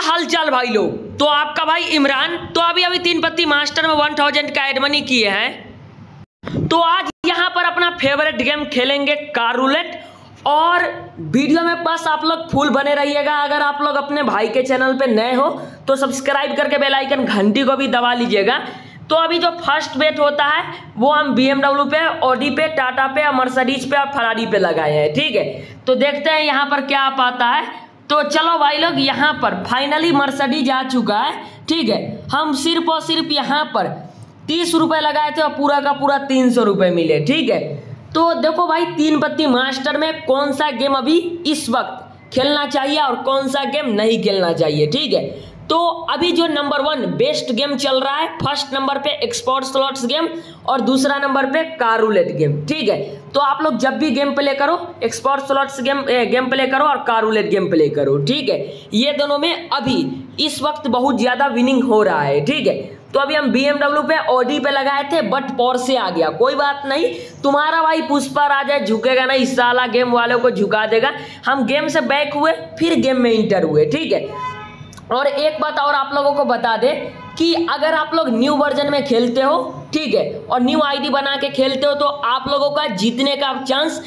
हाल चाल भाई लोग। तो आपका भाई इमरान तो अभी 3 पत्ती मास्टर में 1000 का एड मनी किए हैं। तो आज यहाँ पर अपना फेवरेट गेम खेलेंगे कार रूलेट। और वीडियो में बस आप लोग फुल बने रहिएगा। अगर आप लोग अपने भाई के चैनल पे नए हो तो सब्सक्राइब करके बेल आइकन घंटी को भी दबा लीजिएगा। तो अभी जो फर्स्ट बेट होता है वो हम BMW पे, ऑडी पे, टाटा पे, मर्सिडीज पे और फरारी पे लगाए हैं। ठीक है, तो देखते हैं यहाँ पर क्या आता है। तो चलो भाई लोग, यहाँ पर फाइनली मर्सिडीज आ चुका है। ठीक है, हम सिर्फ और सिर्फ यहाँ पर 30 रुपये लगाए थे और पूरा का पूरा 300 रुपये मिले। ठीक है, तो देखो भाई 3 पत्ती मास्टर में कौन सा गेम अभी इस वक्त खेलना चाहिए और कौन सा गेम नहीं खेलना चाहिए। ठीक है, तो अभी जो नंबर 1 बेस्ट गेम चल रहा है, फर्स्ट नंबर पे एक्सपोर्ट स्लॉट्स गेम और दूसरा नंबर पे कार रूलेट गेम। ठीक है, तो आप लोग जब भी गेम प्ले करो, एक्सपोर्ट स्लॉट्स गेम प्ले करो और कार रूलेट गेम प्ले करो। ठीक है, ये दोनों में अभी इस वक्त बहुत ज्यादा विनिंग हो रहा है। ठीक है, तो अभी हम BMW पे, ऑडी पे लगाए थे बट पोर्शे आ गया। कोई बात नहीं, तुम्हारा भाई पुष्पा राजा झुकेगा नहीं, इस साला गेम वालों को झुका देगा। हम गेम से बैक हुए फिर गेम में इंटर हुए। ठीक है, और एक बात और आप लोगों को बता दे कि अगर आप लोग न्यू वर्जन में खेलते हो, ठीक है, और न्यू आईडी बना के खेलते हो तो आप लोगों का जीतने का चांस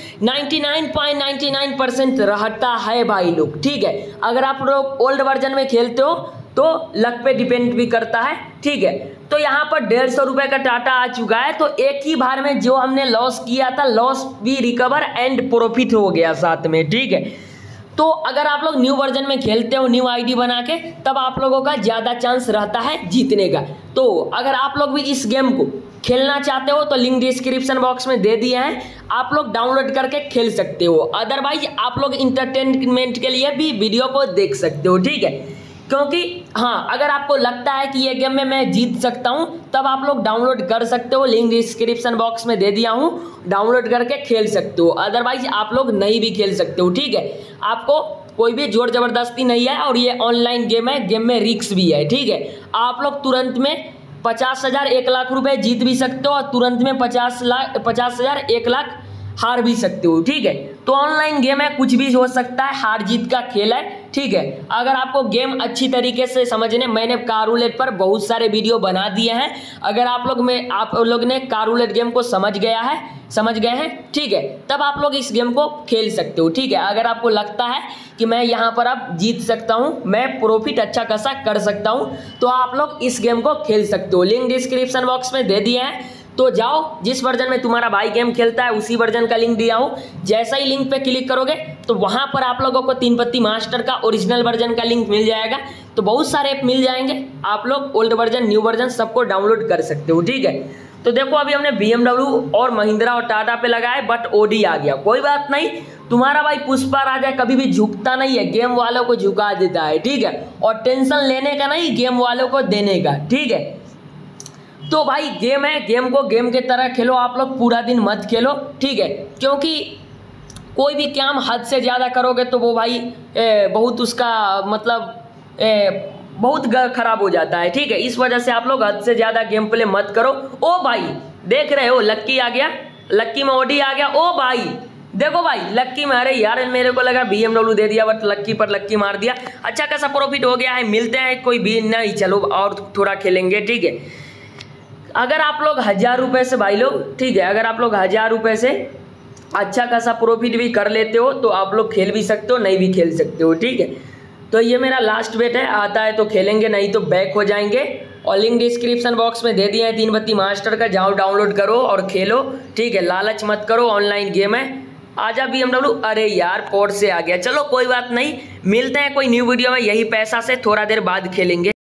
99.99% रहता है भाई लोग। ठीक है, अगर आप लोग ओल्ड वर्जन में खेलते हो तो लक पे डिपेंड भी करता है। ठीक है, तो यहाँ पर 150 रुपये का टाटा आ चुका है। तो एक ही बार में जो हमने लॉस किया था, लॉस भी रिकवर एंड प्रॉफिट हो गया साथ में। ठीक है, तो अगर आप लोग न्यू वर्जन में खेलते हो न्यू आईडी बना के, तब आप लोगों का ज़्यादा चांस रहता है जीतने का। तो अगर आप लोग भी इस गेम को खेलना चाहते हो तो लिंक डिस्क्रिप्शन बॉक्स में दे दिए हैं, आप लोग डाउनलोड करके खेल सकते हो। अदरवाइज आप लोग इंटरटेनमेंट के लिए भी वीडियो को देख सकते हो। ठीक है, क्योंकि हाँ, अगर आपको लगता है कि ये गेम में मैं जीत सकता हूँ तब आप लोग डाउनलोड कर सकते हो। लिंक डिस्क्रिप्शन बॉक्स में दे दिया हूँ, डाउनलोड करके खेल सकते हो। अदरवाइज आप लोग नहीं भी खेल सकते हो। ठीक है, आपको कोई भी जोर जबरदस्ती नहीं है और ये ऑनलाइन गेम है, गेम में रिस्क भी है। ठीक है, आप लोग तुरंत में 50,000 1 लाख रुपए जीत भी सकते हो और तुरंत में 50,000 1 लाख हार भी सकते हो। ठीक है, तो ऑनलाइन गेम है, कुछ भी हो सकता है, हार जीत का खेल है। ठीक है, अगर आपको गेम अच्छी तरीके से समझने, मैंने कार रूलेट पर बहुत सारे वीडियो बना दिए हैं। अगर आप लोग ने कार रूलेट गेम को समझ गए हैं, ठीक है, तब आप लोग इस गेम को खेल सकते हो। ठीक है, अगर आपको लगता है कि मैं यहाँ पर अब जीत सकता हूँ, मैं प्रॉफिट अच्छा खासा कर सकता हूँ, तो आप लोग इस गेम को खेल सकते हो। लिंक डिस्क्रिप्शन बॉक्स में दे दिए हैं, तो जाओ, जिस वर्जन में तुम्हारा भाई गेम खेलता है उसी वर्जन का लिंक दिया हूँ। जैसा ही लिंक पे क्लिक करोगे तो वहां पर आप लोगों को 3 पत्ती मास्टर का ओरिजिनल वर्जन का लिंक मिल जाएगा। तो बहुत सारे ऐप मिल जाएंगे, आप लोग ओल्ड वर्जन न्यू वर्जन सबको डाउनलोड कर सकते हो। ठीक है, तो देखो अभी हमने BMW और महिंद्रा और टाटा पे लगाए बट ऑडी आ गया। कोई बात नहीं, तुम्हारा भाई पुष्पा राजा कभी भी झुकता नहीं है, गेम वालों को झुका देता है। ठीक है, और टेंशन लेने का नहीं, गेम वालों को देने का। ठीक है, तो भाई गेम है, गेम को गेम के तरह खेलो, आप लोग पूरा दिन मत खेलो। ठीक है, क्योंकि कोई भी काम हद से ज़्यादा करोगे तो वो भाई बहुत उसका मतलब बहुत खराब हो जाता है। ठीक है, इस वजह से आप लोग हद से ज़्यादा गेम प्ले मत करो। ओ भाई देख रहे हो, लक्की आ गया, लक्की में ऑडी आ गया। ओ भाई देखो भाई, लक्की में, अरे यार मेरे को लगा BMW दे दिया बट लक्की पर लक्की मार दिया। अच्छा खासा प्रॉफिट हो गया है। मिलते हैं कोई भी नहीं, चलो और थोड़ा खेलेंगे। ठीक है, अगर आप लोग 1000 रुपये से भाई लोग, ठीक है, अगर आप लोग 1000 रुपये से अच्छा खासा प्रॉफिट भी कर लेते हो तो आप लोग खेल भी सकते हो, नहीं भी खेल सकते हो। ठीक है, तो ये मेरा लास्ट बेट है, आता है तो खेलेंगे, नहीं तो बैक हो जाएंगे। और लिंक डिस्क्रिप्शन बॉक्स में दे दिए हैं 3 पत्ती मास्टर का, जाओ डाउनलोड करो और खेलो। ठीक है, लालच मत करो, ऑनलाइन गेम है। आजा BMW, अरे यार पोर्ट से आ गया। चलो कोई बात नहीं, मिलते हैं कोई न्यू वीडियो में, यही पैसा से थोड़ा देर बाद खेलेंगे।